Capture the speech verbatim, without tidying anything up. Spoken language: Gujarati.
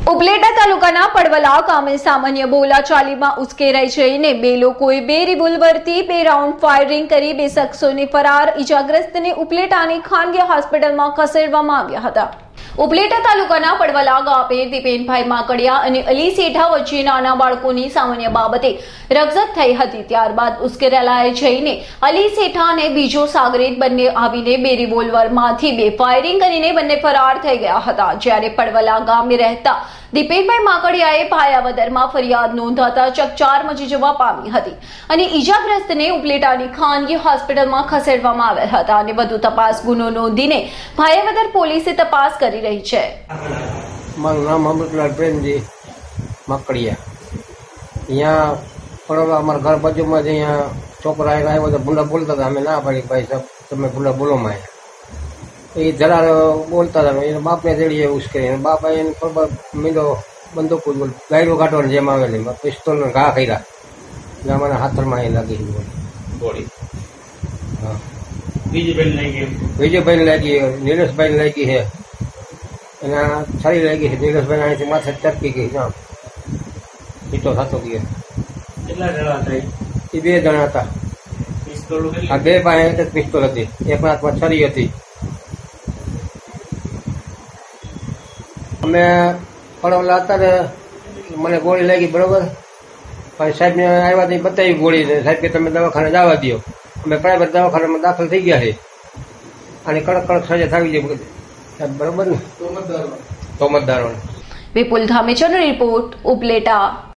ઉપલેટા તાલુકાના પડવલા ગામે સામાન્ય બોલાચાલીમાં ઉશ્કેરાઈ જઈને બે લોકોએ બે રિવોલ્વરથી બે રાઉન્ડ ફાયરિંગ કરી બે શખ્સોને ફરાર ઇજાગ્રસ્તને ઉપલેટાની ખાનગી હોસ્પિટલમાં ખસેડવામાં આવ્યા હતા। ઉપલેટા તાલુકાના પડવલા ગામે દીપેનભાઈ માકડિયા અને અલી સેઠા વચ્ચે નાના બાળકોની સામાન્ય બાબતે રકઝક થઈ હતી। ત્યારબાદ ઉશ્કેરાયેલા જઈને અલી સેઠા અને બીજો સાગરીત બંને આવીને બે રિવોલ્વરમાંથી બે ફાયરિંગ કરીને બંને ફરાર થઈ ગયા હતા। જ્યારે પડવલા ગામે રહેતા દીપેનભાઈ માકડિયાએ ભાયાવદરમાં ફરિયાદ નોંધાતા ચકચાર મચી જવા પામી હતી અને ઈજાગ્રસ્તને ઉપલેટાની ખાનગી હોસ્પિટલમાં ખસેડવામાં આવ્યા હતા અને વધુ તપાસ ગુનો નોંધીને ભાયાવદર પોલીસે તપાસ કરી રહી છે। મારું નામ અમૃતલાલ પ્રેમજી માકડિયા। અહીંયા પડવા અમારા ઘર બાજુમાં જ અહીંયા છોકરા આવ્યા તો ભૂંડા બોલતા હતા, અમે ના પાડી ભાઈ સાહેબ તમે ભૂંડા બોલો માં એ જરા બોલતા હતા, એના બાપને તેડીએ ઉશ્કેરી બાપા એને ખબર મીંડો બંદૂક ગાયડો કાઢવાની જેમ આવેલી પિસ્તોલ ઘા કર્યા એટલે અમારા હાથરમાં એ લાગી ગોળી। હા વિજયભાઈ લાગી, નીલેશભાઈ લાગી છે, એના સારી લાગી છે। નીલેશભાઈ અહીંથી માથે ચરકી ગઈ ના પીટો થતો ગયો। કેટલા જણા હતા? એ બે જણા હતા। આ બે પાસે એક જ પિસ્તોલ હતી, એક હાથમાં છરી હતી। અમે પડવલા હતા ને મને ગોળી લાગી બરોબર, પણ સાહેબને આવ્યા તો બતાવી ગોળી સાહેબ કે તમે દવાખાને જવા દો। અમે પ્રાઇવેટ દવાખાનામાં દાખલ થઈ ગયા છે અને કડક કડક સજા થવી જોઈએ સાહેબ બરોબર ને તોમતદારો। વિપુલ ધામેચરનો રિપોર્ટ ઉપલેટા।